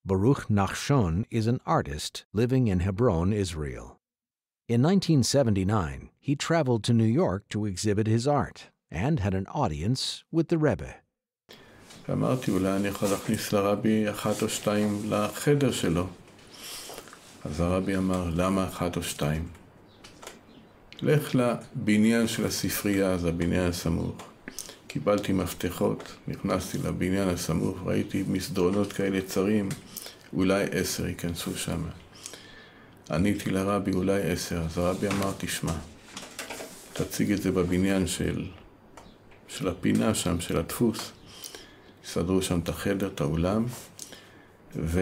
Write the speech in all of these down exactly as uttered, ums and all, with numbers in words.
Baruch Nachshon is an artist living in Hebron, Israel. In nineteen seventy-nine, he traveled to New York to exhibit his art and had an audience with the Rebbe. אמרתי, אולי אני יכול להכניס לרבי אחת או שתיים לחדר שלו. אז הרבי אמר, למה אחת או שתיים? לך לבניין של הספרייה, זה הבניין הסמוך. קיבלתי מפתחות, נכנסתי לבניין הסמוך, ראיתי מסדרונות כאלה צרים, אולי עשר ייכנסו שם. עניתי לרבי, אולי עשר, אז הרבי אמר, תשמע, תציג את זה בבניין של, של הפינה שם, של הדפוס. סדרו שם את החדר, את האולם, ו...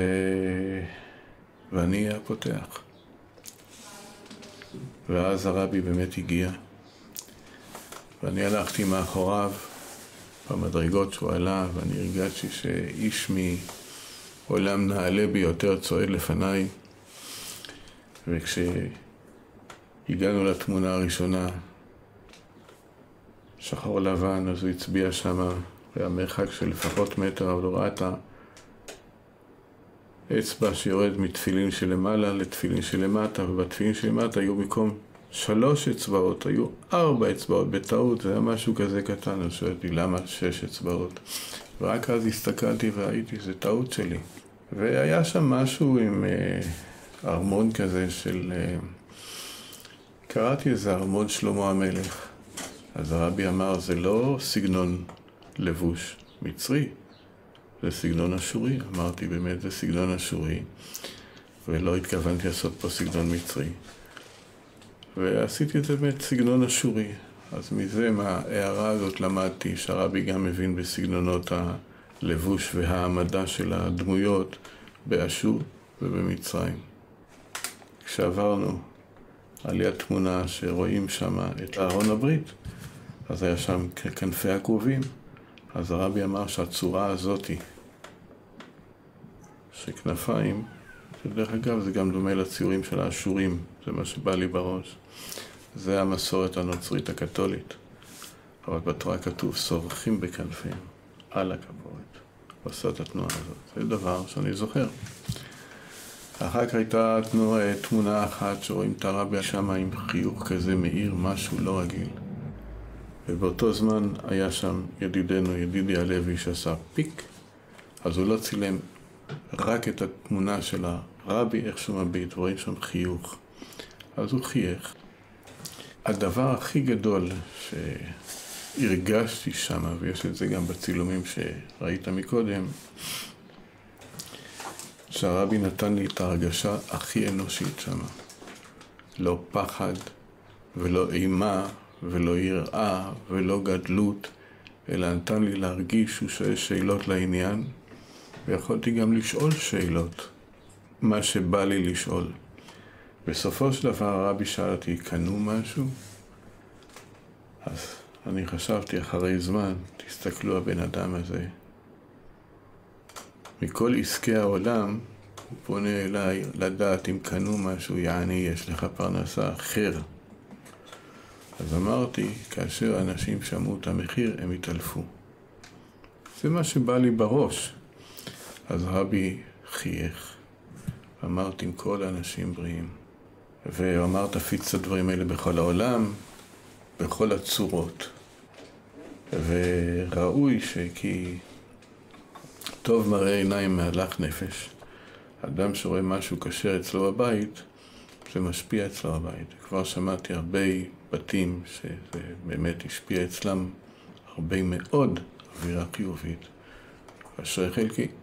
ואני הפותח. ואז הרבי באמת הגיע, ואני הלכתי מאחוריו במדרגות שהוא עלה, ואני הרגשתי שאיש מעולם נעלה ביותר צועד לפניי, וכשהגענו לתמונה הראשונה, שחור לבן, אז הוא הצביע שם, והמרחק של לפחות מטר, אבל הוא ראה את האצבע שיורד מתפילין שלמעלה לתפילין שלמטה, ובתפילין שלמטה היו במקום שלוש אצבעות, היו ארבע אצבעות בטעות, זה היה משהו כזה קטן, אז שואלתי למה שש אצבעות, ורק אז הסתכלתי והייתי, זה טעות שלי. והיה שם משהו עם אה, ארמון כזה של, אה, קראתי איזה ארמון שלמה המלך, אז הרבי אמר, זה לא סגנון לבוש מצרי, זה סגנון אשורי. אמרתי, באמת זה סגנון אשורי, ולא התכוונתי לעשות פה סגנון מצרי. ועשיתי את זה באמת סגנון אשורי. אז מזה, מההערה הזאת למדתי שהרבי גם מבין בסגנונות הלבוש והעמדה של הדמויות באשור ובמצרים. כשעברנו על יד תמונה שרואים שם את ארון הברית, אז היה שם כנפי הכרובים. אז הרבי אמר שהצורה הזאת, שכנפיים, שדרך אגב זה גם דומה לציורים של האשורים, זה מה שבא לי בראש. זה המסורת הנוצרית הקתולית. אבל בתורה כתוב, סורכים בכנפים, על הכפורת. הוא עשה את התנועה הזאת. זה דבר שאני זוכר. אחר כך הייתה תנועה, תמונה אחת שרואים את הרבי שם עם חיוך כזה מאיר, משהו לא רגיל. ובאותו זמן היה שם ידידנו, ידידי הלוי, שעשה פיק, אז הוא לא צילם רק את התמונה של הרבי, איך שהוא מביט, ורואים שם חיוך. אז הוא חייך. הדבר הכי גדול שהרגשתי שם, ויש את זה גם בצילומים שראית מקודם, שהרבי נתן לי את ההרגשה הכי אנושית שם. לא פחד ולא אימה, ולא יראה ולא גדלות, אלא נתן לי להרגיש שהוא שואל שאלות לעניין, ויכולתי גם לשאול שאלות, מה שבא לי לשאול. בסופו של דבר הרבי שאל אותי, קנו משהו? אז אני חשבתי אחרי זמן, תסתכלו הבן אדם הזה. מכל עסקי העולם, הוא פונה אליי לדעת אם קנו משהו, יעני יש לך פרנסה אחר. אז אמרתי, כאשר אנשים שמעו את המחיר, הם התעלפו. זה מה שבא לי בראש. אז רבי חייך. אמרתי, עם כל האנשים בריאים. ואמר, תפיץ את הדברים האלה בכל העולם, בכל הצורות. וראוי שכי טוב מראה עיניים מהלך נפש. אדם שרואה משהו קשר אצלו בבית, זה משפיע אצלו בבית. כבר שמעתי הרבה בתים שזה באמת השפיע אצלם הרבה מאוד אווירה חיובית. אשרי חלקי.